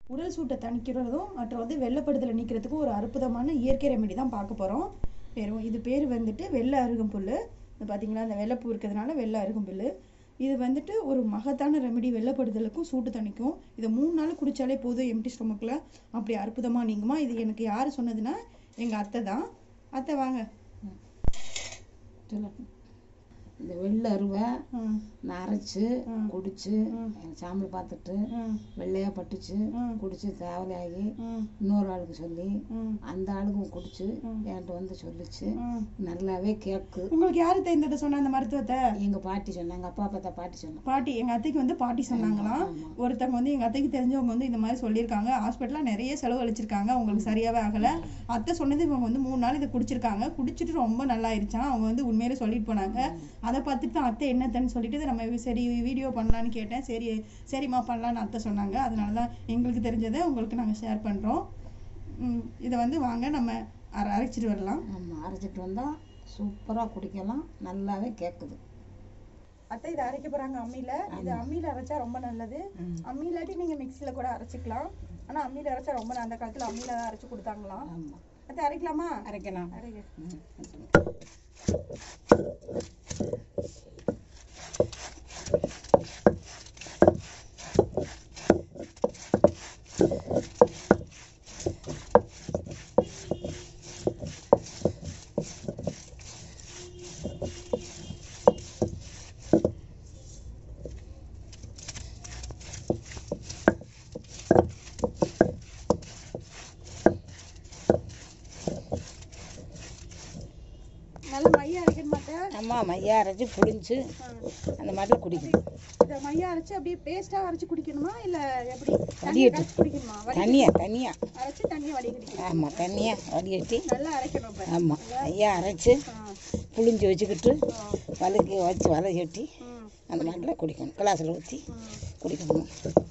உடல் சூட்டை தணிக்கிறதும் மற்றும் வந்து வெள்ளைப்படுதலை நீக்கிறதுக்கும் ஒரு அற்புதமான இயற்கை ரெமெடி தான் பார்க்க போகிறோம். இது பேர் வந்துட்டு வெள்ளை அருகம்புல். பார்த்தீங்களா, அந்த வெள்ளைப்பூ இருக்கிறதுனால வெள்ளை அருகம்புல். இது வந்துட்டு ஒரு மகத்தான ரெமெடி, வெள்ளைப்படுதலுக்கும் சூட்டு தணிக்கும். இதை 3 நாள் குடித்தாலே போதும், எம்டி ஸ்டொமக்கில் அப்படி அற்புதமாக நீங்குமா. இது எனக்கு யார் சொன்னதுன்னா எங்கள் அத்தை தான். அத்தை வாங்க. இந்த வெள்ளை அருவை நான் அரைச்சி குடிச்சு சாம்பல் பார்த்துட்டு வெள்ளையா பட்டுச்சு, குடிச்சு தேவலையாகி இன்னொரு ஆளுக்கு சொல்லி அந்த ஆளுக்கும் குடிச்சு என்கிட்ட வந்து சொல்லிச்சு, நல்லாவே கேக்கு. உங்களுக்கு யாரு தெரிந்ததை சொன்ன அந்த மருத்துவத்தை? எங்க பாட்டி சொன்னாங்க. அப்பா பார்த்தா பாட்டி சொன்னாங்க. பாட்டி, எங்க அத்தைக்கு வந்து பாட்டி சொன்னாங்களாம். ஒருத்தவங்க வந்து எங்க அத்தைக்கு தெரிஞ்சவங்க வந்து இந்த மாதிரி சொல்லியிருக்காங்க. ஹாஸ்பிட்டல்ல நிறைய செலவு அளிச்சிருக்காங்க, அவங்களுக்கு சரியாவே ஆகல. அத்தை சொன்னது இவங்க வந்து 3 நாள் இதை குடிச்சிருக்காங்க, குடிச்சிட்டு ரொம்ப நல்லா ஆயிடுச்சான். அவங்க வந்து உண்மையிலே சொல்லிட்டு போனாங்க. அதை பார்த்துட்டு தான் அத்தை என்னத்தன்னு சொல்லிட்டு நம்ம சரி வீடியோ பண்ணலான்னு கேட்டேன். சரிம்மா பண்ணலான்னு அத்தை சொன்னாங்க. அதனால தான் எங்களுக்கு தெரிஞ்சதை உங்களுக்கு நாங்கள் ஷேர் பண்ணுறோம். இதை வந்து வாங்க நம்ம அரைச்சிட்டு வரலாம். ஆமாம், அரைச்சிட்டு வந்தால் சூப்பராக குடிக்கலாம், நல்லாவே கேட்குது. அத்தை இதை அரைக்க போகிறாங்க அம்மியில். இது அம்மியில் அரைச்சா ரொம்ப நல்லது. அம்மி இல்லாட்டி நீங்கள் மிக்சியில் கூட அரைச்சிக்கலாம். ஆனால் அம்மியில் அரைச்சா ரொம்ப, அந்த காலத்தில் அம்மியில் தான் அரைச்சி கொடுத்தாங்களாம். ஆமாம், அத்தை அரைக்கலாமா? அரைக்கலாம். நல்ல மையா அரைக்கணும் மாட்டேன். ஆமாம், மையா அரைச்சி புளிஞ்சு அந்த மாதிரி குடிக்கணும். இதை மையா அரைச்சி அப்படியே பேஸ்ட்டாக அரைச்சி குடிக்கணுமா இல்லை எப்படி? வடிகட்டி குடிக்கணுமா? தனியாக அரைச்சி தண்ணியை வடிகட்டிக்கணும். ஆமாம், தண்ணியாக வடிகட்டி நல்லா அரைக்கணும். ஆமாம், மையா அரைச்சி புளிஞ்சு வச்சுக்கிட்டு வலுக்கி வச்சு வதக்கட்டி அந்த மாதிரிலாம் குடிக்கணும். கிளாஸில் ஊற்றி குடிக்கணும்.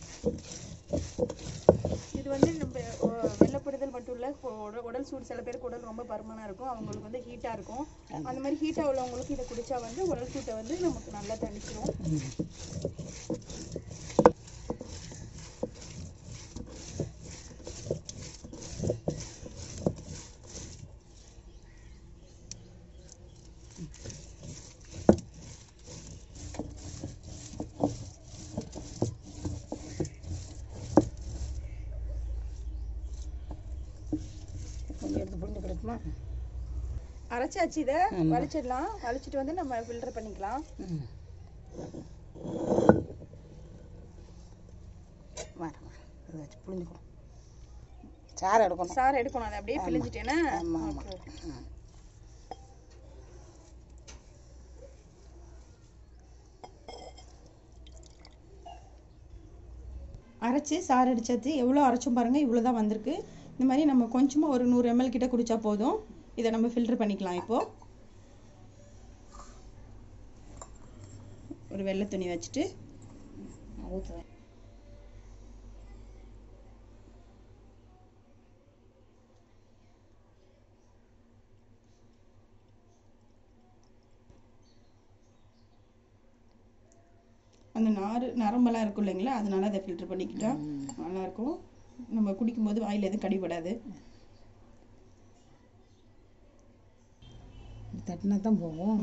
இது வந்து நம்ம வெள்ளைப்படுதல் மட்டும் இல்லை, உடல் சூடு. சில பேருக்கு உடல் ரொம்ப பருமனாக இருக்கும், அவங்களுக்கு வந்து ஹீட்டாக இருக்கும். அந்த மாதிரி ஹீட்டாக உள்ளவங்களுக்கு இதை குடித்தா வந்து உடல் சூட்டை வந்து நமக்கு நல்லா தணிச்சிடும். அரைச்சாச்சு, இதை வலிச்சிடலாம். வலிச்சிட்டு வந்து நம்ம ஃபில்டர் பண்ணிக்கலாம். சாறு எடுக்கணும். சாறு எடுக்கணும். அதை அப்படியே பிழிஞ்சிட்டேன்னா அரைச்சி சாறு அடிச்சாச்சு. எவ்வளோ அரைச்சோம் பாருங்கள், இவ்வளோ தான் வந்திருக்கு. இந்த மாதிரி நம்ம கொஞ்சமாக ஒரு 100 ml கிட்ட குடித்தா போதும். இதை நம்ம ஃபில்டர் பண்ணிக்கலாம். இப்போது ஒரு வெள்ளை துணி வச்சுட்டு ஊற்றுவேன். அந்த நரம்பெல்லாம் இருக்கும் இல்லைங்களா, அதனால அதை ஃபில்டர் பண்ணிக்கிட்டா நல்லாயிருக்கும். நம்ம குடிக்கும்போது வாயில் எதுவும் கடிபடாது. தட்டினா தான் போகும்.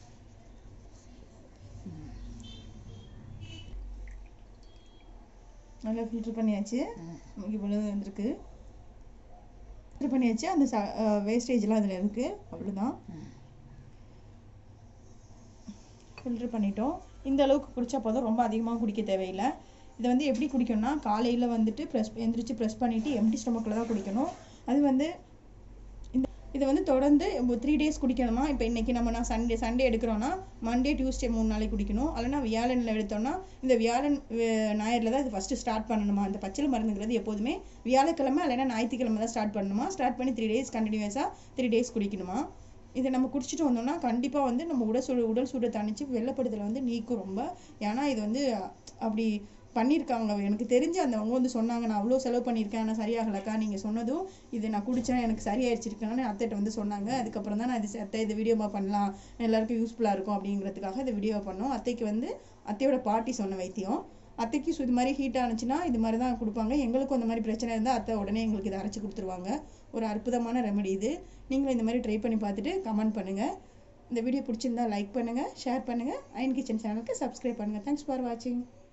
நல்லா ஃபில்டர் பண்ணியாச்சு. நமக்கு இவ்வளோ வந்துருக்கு. ஃபில்டர் பண்ணியாச்சு. அந்த வேஸ்டேஜ்லாம் அதில் இருக்குது. அவ்வளோதான், ஃபில்டர் பண்ணிட்டோம். இந்த அளவுக்கு குடித்தா போதும், ரொம்ப அதிகமாக குடிக்க தேவையில்லை. இதை வந்து எப்படி குடிக்கணும்னா, காலையில் வந்துட்டு எந்திரிச்சு ப்ரெஸ் பண்ணிவிட்டு எம்டி ஸ்டொமக்கில் தான் குடிக்கணும். அது வந்து இதை வந்து தொடர்ந்து 3 days குடிக்கணுமா. இப்போ இன்றைக்கி நான் சண்டே எடுக்கிறோன்னா மண்டே டியூஸ்டே 3 நாளைக்கு குடிக்கணும். இல்லைனா வியாழனில் எடுத்தோம்னா இந்த வியாழன் ஞாயிறில் தான் இது ஃபஸ்ட்டு ஸ்டார்ட் பண்ணணுமா. இந்த பச்சை மருந்துங்கிறது எப்போதுமே வியாழக்கிழமை இல்லைனா ஞாயிற்றுக்கிழமை தான் ஸ்டார்ட் பண்ணணுமா. ஸ்டார்ட் பண்ணி 3 days கண்டினியூஸாக 3 days குடிக்கணுமா. இதை நம்ம குடிச்சிட்டு வந்தோம்னா கண்டிப்பாக வந்து நம்ம உடல் சூடை தணிச்சு வெள்ளைப்படுதலை வந்து நீக்கும் ரொம்ப. ஏன்னா இது வந்து அப்படி பண்ணியிருக்காங்க. எனக்கு தெரிஞ்சு அவங்க வந்து சொன்னாங்க, நான் அவ்வளோ செலவு பண்ணியிருக்கேன் ஆனால் சரியாகலக்கா, நீங்கள் சொன்னதும் இது நான் குடித்தேன் எனக்கு சரியாயிடுச்சிருக்கான்னு அத்தைகிட்ட வந்து சொன்னாங்க. அதுக்கப்புறம் தான் நான் அத்தை இது வீடியோவாக பண்ணலாம், எல்லாருக்கும் யூஸ்ஃபுல்லாக இருக்கும் அப்படிங்கிறதுக்காக இந்த வீடியோ பண்ணோம். அத்தைக்கு வந்து அத்தையோட பாட்டி சொன்ன வைத்தியம். அத்தைக்கு இது மாதிரி ஹீட் ஆனிச்சுன்னா இது மாதிரி தான் கொடுப்பாங்க. எங்களுக்கும் அந்த மாதிரி பிரச்சனை இருந்தால் அத்தை உடனே எங்களுக்கு இதை அரைச்சி கொடுத்துருவாங்க. ஒரு அற்புதமான ரெமெடி இது. நீங்களும் இந்த மாதிரி ட்ரை பண்ணி பார்த்துட்டு கமெண்ட் பண்ணுங்கள். இந்த வீடியோ பிடிச்சிருந்தா லைக் பண்ணுங்கள், ஷேர் பண்ணுங்கள், அயன் கிச்சன் சேனலுக்கு சப்ஸ்கிரைப் பண்ணுங்கள். தேங்க்ஸ் ஃபார் வாட்சிங்.